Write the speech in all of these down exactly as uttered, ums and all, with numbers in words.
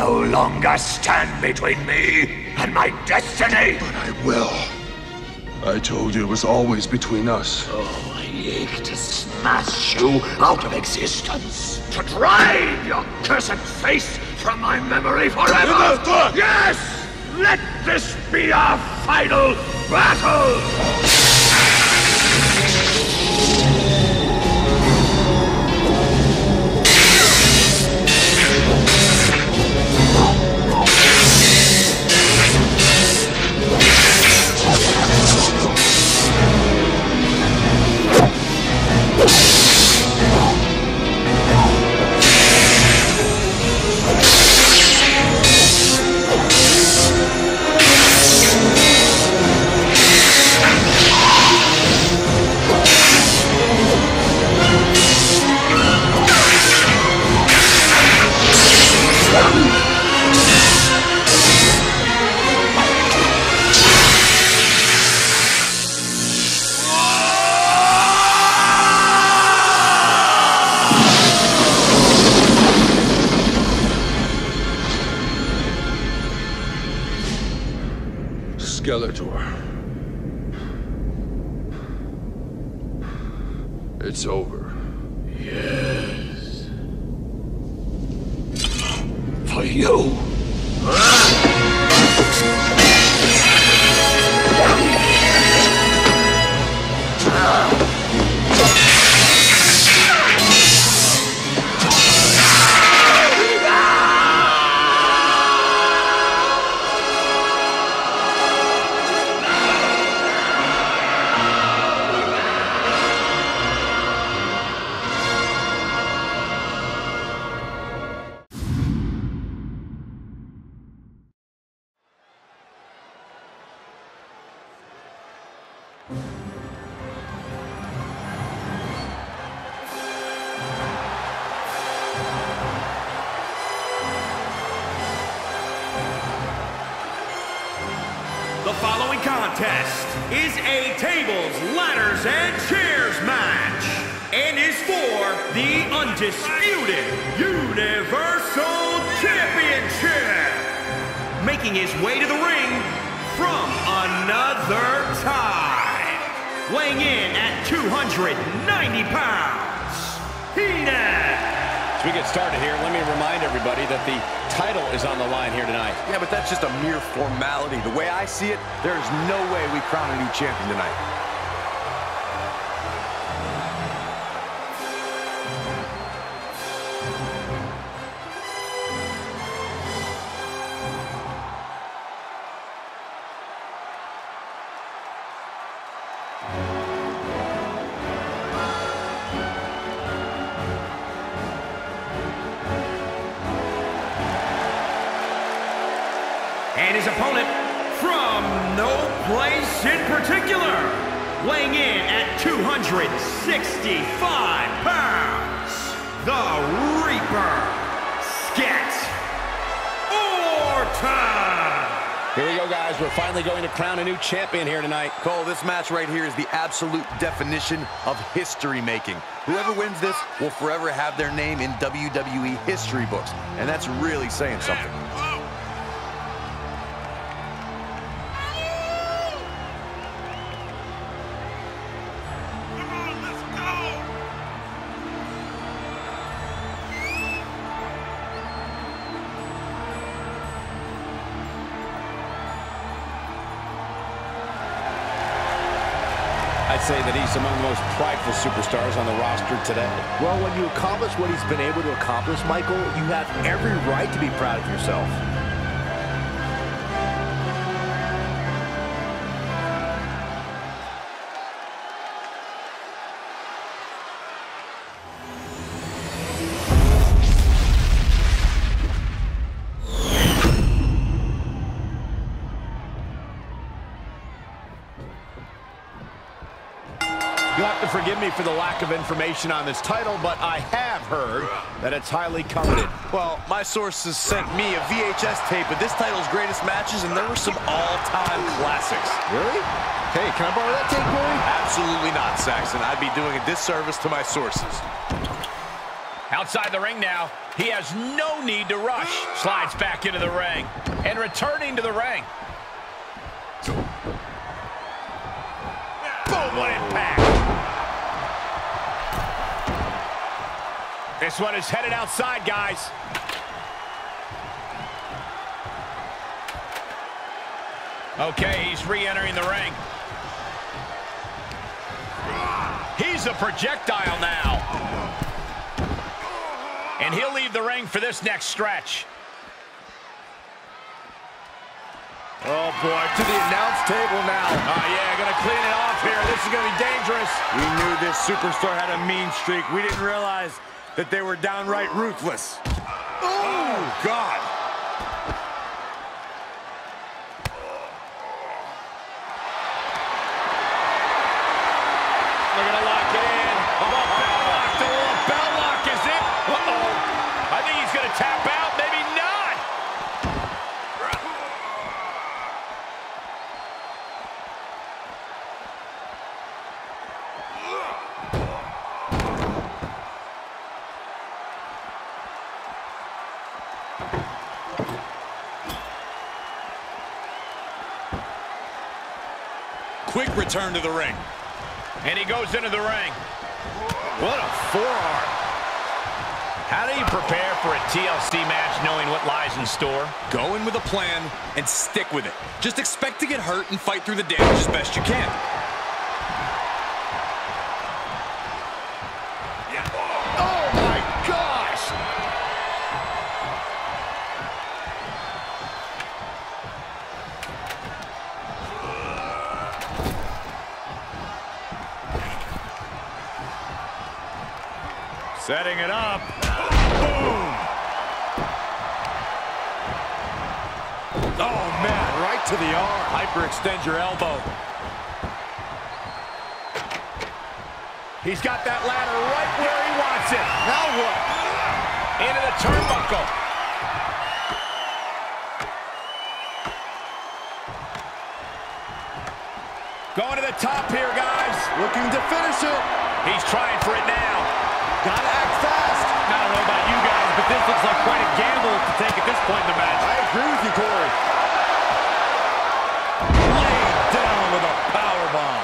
no longer stand between me and my destiny! But I will. I told you it was always between us. Oh, I ache to smash you out of existence. To drive your cursed face from my memory forever! Enough talk! Yes! Let this be our final battle! Skeletor. It's over. Yes. For you. The following contest is a tables, ladders, and chairs match and is for the undisputed Universal Championship. Making his way to the ring from another time, weighing in at two hundred ninety pounds, Heenan. As we get started here, let me remind everybody that the title is on the line here tonight. Yeah, but that's just a mere formality. The way I see it, there's no way we crown a new champion tonight. And his opponent from no place in particular, weighing in at two hundred sixty-five pounds, the Reaper, Scott Orton. Here we go, guys. We're finally going to crown a new champion here tonight. Cole, this match right here is the absolute definition of history making. Whoever wins this will forever have their name in W W E history books, and that's really saying something. I'd say that he's among the most prideful superstars on the roster today. Well, when you accomplish what he's been able to accomplish, Michael, you have every right to be proud of yourself. You'll have to forgive me for the lack of information on this title, but I have heard that it's highly coveted. Well, my sources sent me a V H S tape of this title's greatest matches, and there were some all-time classics. Really? Hey, can I borrow that tape, Corey? Absolutely not, Saxon. I'd be doing a disservice to my sources. Outside the ring now. He has no need to rush. Slides back into the ring. And returning to the ring. Boom, what impact. This one is headed outside, guys. Okay, he's re-entering the ring. He's a projectile now. And he'll leave the ring for this next stretch. Oh, boy, to the announce table now. Oh, yeah, gonna clean it off here. This is gonna be dangerous. We knew this superstar had a mean streak. We didn't realize that they were downright ruthless. Oh, God. They're gonna lock it in. Oh, bell lock. The bell lock is it. Uh-oh. I think he's gonna tap out. Maybe not. Quick return to the ring. And he goes into the ring. What a forearm. How do you prepare for a T L C match knowing what lies in store? Go in with a plan and stick with it. Just expect to get hurt and fight through the damage as best you can. Oh, my gosh. Setting it up. Boom. Oh, man, right to the arm. Hyperextend your elbow. He's got that ladder right where he wants it. Now what? Into the turnbuckle. Going to the top here, guys. Looking to finish it. He's trying for it now. Gotta act fast. I don't know about you guys, but this looks like quite a gamble to take at this point in the match. I agree with you, Corey. Laid down with a powerbomb.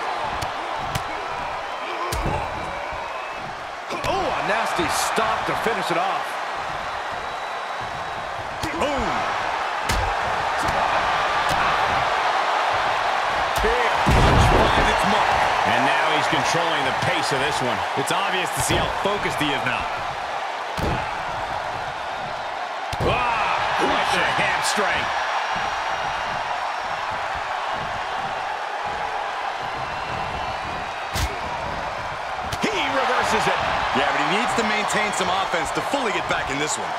Oh, a nasty stop to finish it off. Boom. Big punch finds its mark. And now he's controlling the pace of this one. It's obvious to see how focused he is now. Ah, right to the hamstring. He reverses it. Yeah, but he needs to maintain some offense to fully get back in this one.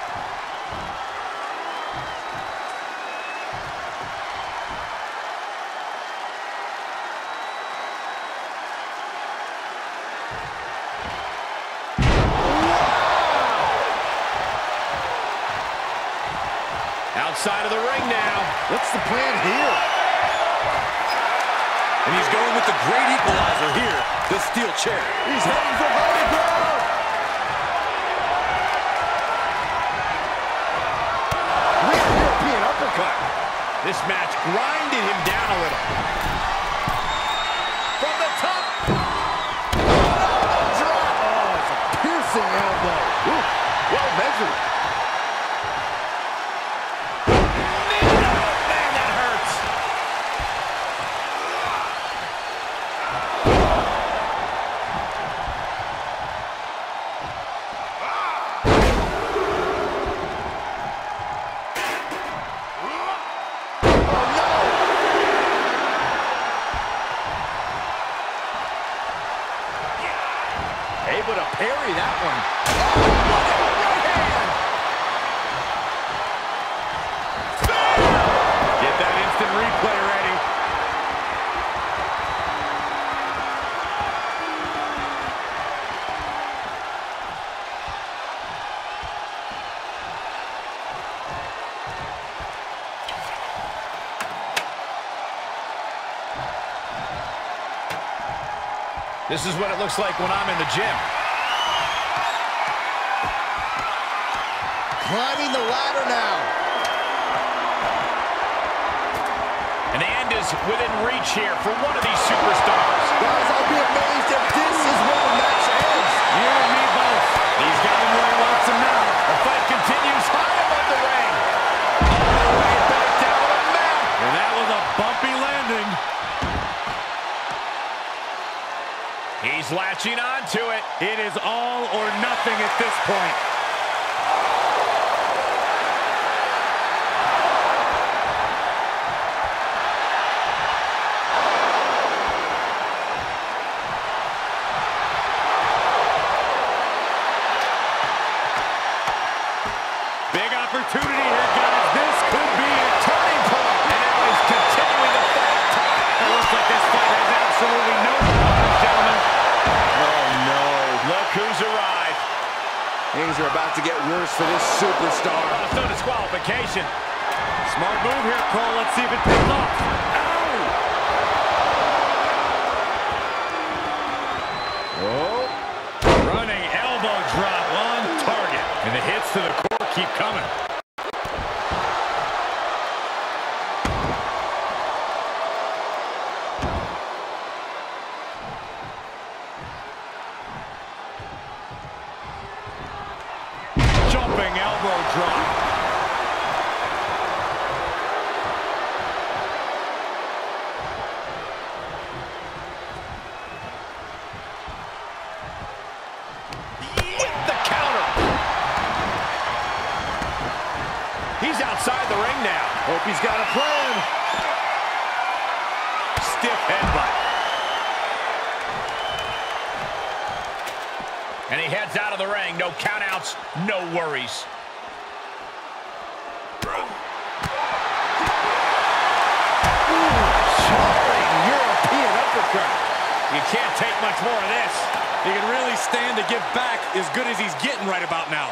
Outside of the ring now. What's the plan here? And he's going with the great equalizer here, the steel chair. He's heading for high ground. Weak European uppercut. This match grinded him down a little. From the top. Oh, drop. Oh, it's a piercing elbow. Ooh, well measured. Able to parry that one. Oh, what a right hand! Get that instant replay ready. This is what it looks like when I'm in the gym. climbing the ladder now. And the end is within reach here for one of these superstars. Guys, I'll be amazed if this is where the match ends. You and me both. He's got him where he wants him now. The fight continues high above the ring. All the way back down to the mat. And that was a bumpy landing. He's latching onto it. It is all or nothing at this point. Big opportunity here, guys. This could be a turning point. And now he's continuing the fight. It looks like this fight has absolutely no problems, gentlemen. Oh, no. Look who's arrived. Things are about to get worse for this superstar. Well, it's no disqualification. Smart move here, Cole. Let's see if it pays off. Ow! Oh. Running elbow drop on target. And the hits to the core keep coming. Jumping elbow drop. With the counter. He's outside the ring now. Hope he's got a plan. Stiff headbutt. And he heads out of the ring. No countouts, no worries. Jarring European uppercut. You can't take much more of this. He can really stand to give back as good as he's getting right about now.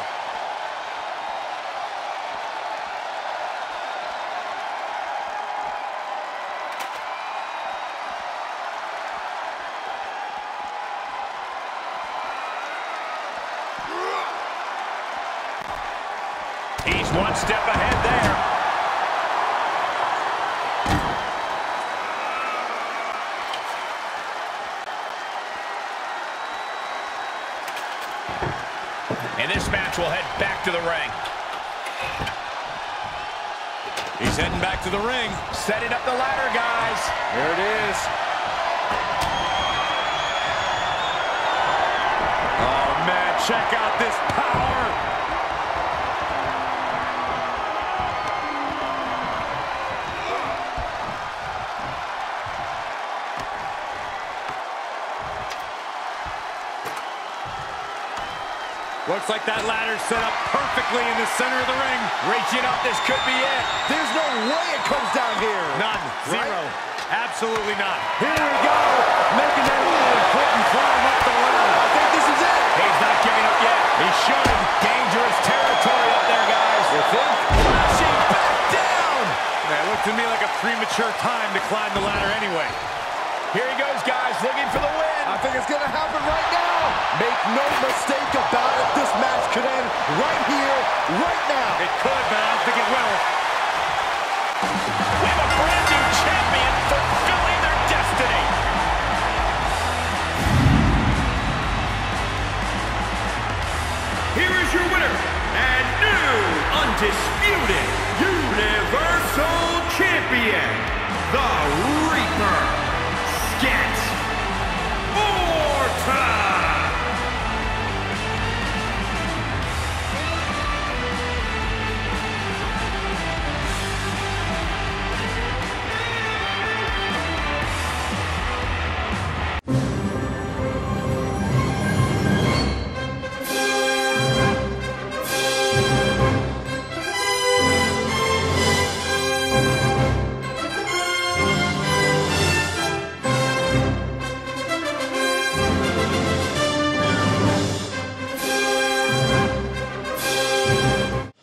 He's one step ahead there. And this match will head back to the ring. He's heading back to the ring. Setting up the ladder, guys. There it is. Oh, man, check out this power. Looks like that ladder's set up perfectly in the center of the ring. Reaching up, this could be it. There's no way it comes down here. None. Zero. Right? Absolutely not. Here we go. Making that all-important climb up the ladder. I think this is it. He's not giving up yet. He should. Dangerous territory up there, guys. You think? Flashing back down. That looked to me like a premature time to climb the ladder anyway. Here he goes, guys, looking for the win. I think it's going to happen right now. Make no mistake about it. This match could end right here, right now. It could, but I don't think it will. We have a brand new champion fulfilling their destiny. Here is your winner and new undisputed Universal Champion, the Reaper, Scott Orton.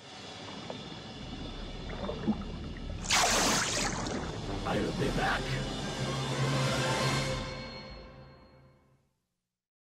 I'll be back.